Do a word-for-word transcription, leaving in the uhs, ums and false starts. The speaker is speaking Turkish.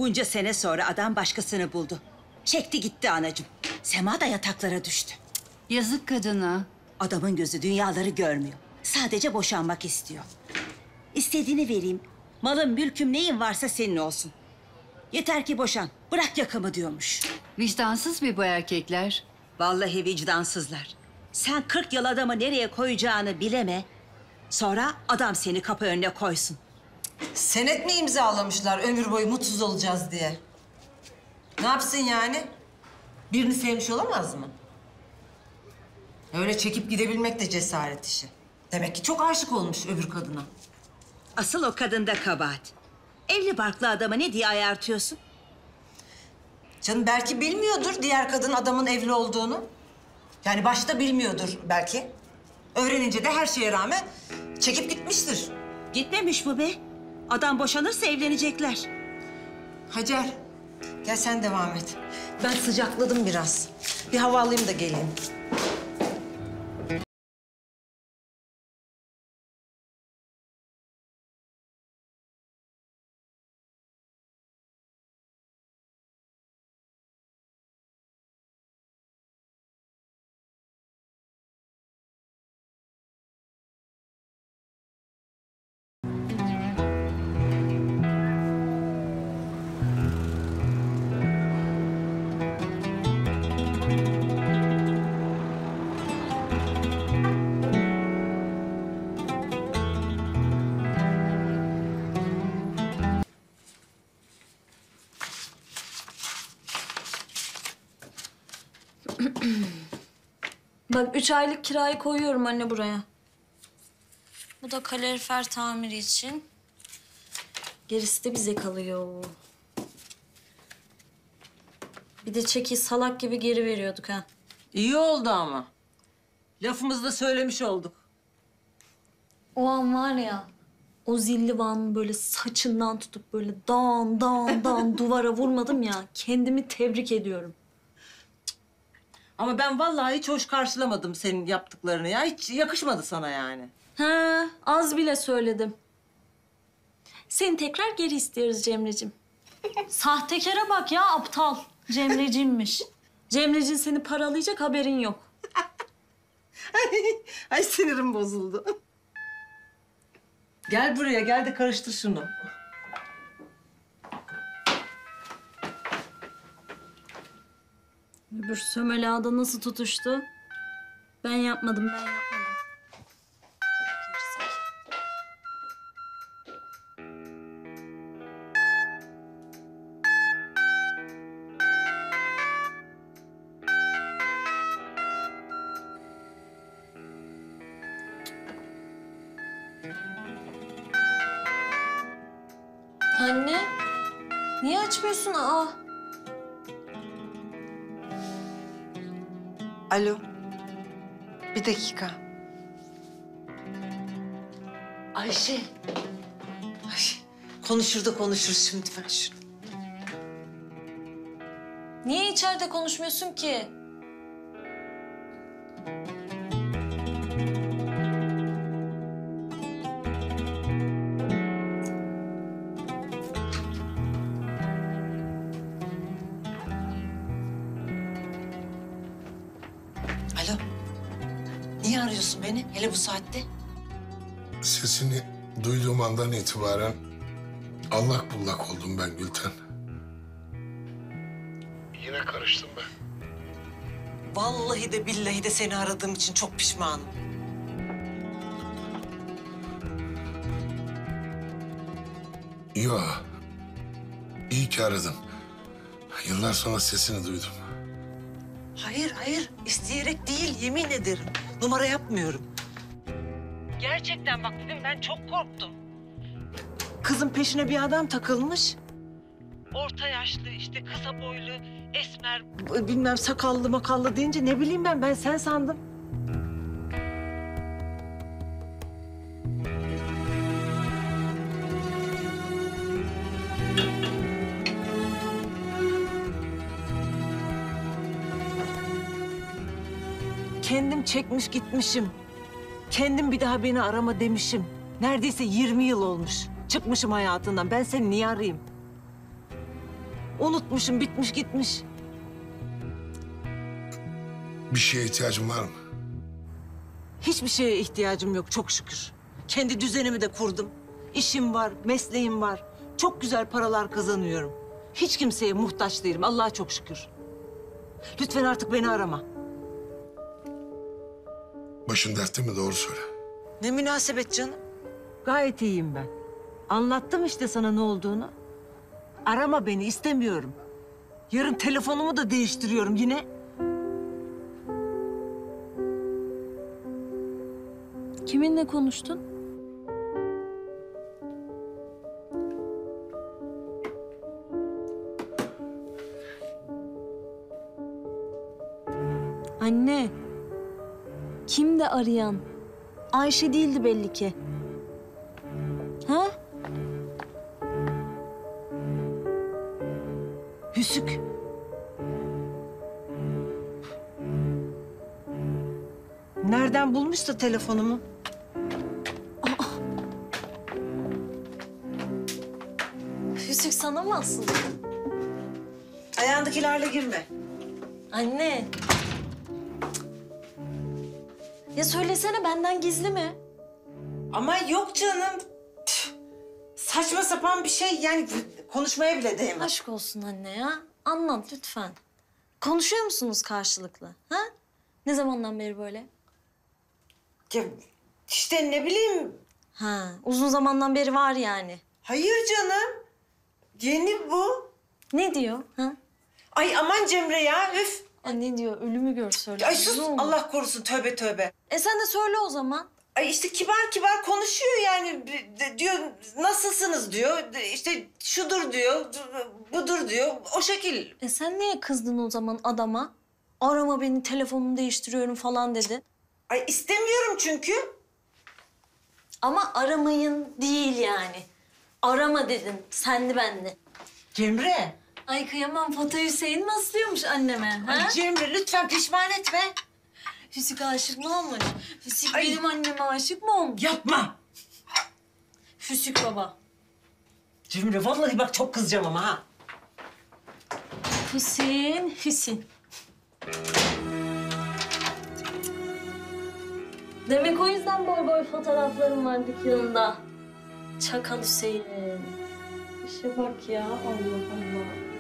Bunca sene sonra adam başkasını buldu. Çekti gitti anacığım. Sema da yataklara düştü. Yazık kadına. Adamın gözü dünyaları görmüyor. Sadece boşanmak istiyor. İstediğini vereyim. Malım, mülküm, neyin varsa senin olsun. Yeter ki boşan. Bırak yakamı diyormuş. Vicdansız bir bu erkekler. Vallahi vicdansızlar. Sen kırk yıl adamı nereye koyacağını bileme. Sonra adam seni kapı önüne koysun. Senet mi imzalamışlar ömür boyu mutsuz olacağız diye? Ne yapsın yani? Birini sevmiş olamaz mı? Öyle çekip gidebilmek de cesaret işi. Demek ki çok aşık olmuş öbür kadına. Asıl o kadında kabahat. Evli barklı adama ne diye ayartıyorsun? Canım belki bilmiyordur diğer kadın adamın evli olduğunu. Yani başta bilmiyordur belki. Öğrenince de her şeye rağmen çekip gitmiştir. Gitmemiş bu be. Adam boşanırsa evlenecekler. Hacer, gel sen devam et. Ben sıcakladım biraz. Bir hava alayım da geleyim. Bak üç aylık kirayı koyuyorum anne buraya. Bu da kalorifer tamiri için. Gerisi de bize kalıyor. Bir de çeki salak gibi geri veriyorduk ha. İyi oldu ama. Lafımızı da söylemiş olduk. O an var ya, o zillivanın böyle saçından tutup böyle dan dan dan duvara vurmadım ya. Kendimi tebrik ediyorum. Ama ben vallahi hiç hoş karşılamadım senin yaptıklarını ya. Hiç yakışmadı sana yani. Ha, az bile söyledim. Seni tekrar geri istiyoruz Cemre'cim. Sahtekara bak ya, aptal. Cemre'cimmiş. Cemre'cin seni paralayacak, haberin yok. Ay, ay sinirim bozuldu. Gel buraya, gel de karıştır şunu. Öbür sömeli ağda nasıl tutuştu? Ben yapmadım, ben yapmadım. Anne, niye açmıyorsun? Aa. Alo. Bir dakika. Ayşe. Ayşe. Konuşur da konuşuruz şimdi ben şunu. Niye içeride konuşmuyorsun ki? Alo. Niye arıyorsun beni hele bu saatte? Sesini duyduğum andan itibaren allak bullak oldum ben Gülten. Yine karıştım ben. Vallahi de billahi de seni aradığım için çok pişmanım. Yo, iyi ki aradın. Yıllar sonra sesini duydum. Hayır, hayır. İsteyerek değil, yemin ederim. Numara yapmıyorum. Gerçekten bak bugün ben çok korktum. Kızın peşine bir adam takılmış. Orta yaşlı, işte kısa boylu, esmer, b- bilmem sakallı makallı deyince ne bileyim ben, ben sen sandım. Kendim çekmiş gitmişim. Kendim bir daha beni arama demişim. Neredeyse yirmi yıl olmuş. Çıkmışım hayatından. Ben seni niye arayayım? Unutmuşum, bitmiş gitmiş. Bir şeye ihtiyacın var mı? Hiçbir şeye ihtiyacım yok çok şükür. Kendi düzenimi de kurdum. İşim var, mesleğim var. Çok güzel paralar kazanıyorum. Hiç kimseye muhtaç değilim Allah'a çok şükür. Lütfen artık beni arama. Başın dertte mi, doğru söyle. Ne münasebet canım. Gayet iyiyim ben. Anlattım işte sana ne olduğunu. Arama beni, istemiyorum. Yarın telefonumu da değiştiriyorum yine. Kiminle konuştun? Anne. Kimdi arayan? Ayşe değildi belli ki. Ha? Hüsük. Nereden bulmuşsa telefonumu? Hüsük sana mı asıldı? Ayağındakilerle girme. Anne. Ya söylesene benden gizli mi? Ama yok canım. Tüh. Saçma sapan bir şey yani konuşmaya bile değmez. Aşk olsun anne ya. Anlat lütfen. Konuşuyor musunuz karşılıklı? Ha? Ne zamandan beri böyle? Ya işte ne bileyim. Ha, uzun zamandan beri var yani. Hayır canım. Yeni bu. Ne diyor? Ha? Ay aman Cemre ya üf. Ay ne diyor? Ölümü gör söyle. Ay sus Ne olur. Allah korusun tövbe tövbe. E sen de söyle o zaman. Ay işte kibar kibar konuşuyor yani. De- diyor nasılsınız diyor. De- İşte şudur diyor, budur diyor. O şekil. E sen niye kızdın o zaman adama? Arama beni, telefonumu değiştiriyorum falan dedi. Ay istemiyorum çünkü. Ama aramayın değil yani. Arama dedin, senli benli. Cemre. Ay kıyamam, Fatih Hüseyin mi aslıyormuş anneme? Ha? Ay Cemre lütfen pişman etme. Hüsük aşık mı olmuş? Hüsük Ay. benim anneme aşık mı olmuş? Yapma. Hüsük baba. Cemre vallahi bak çok kızacağım ama ha. Hüseyin, Hüseyin. Demek o yüzden boy boy fotoğraflarım var dükkanında. Çakal Hüseyin. İşe bak ya, Allah Allah.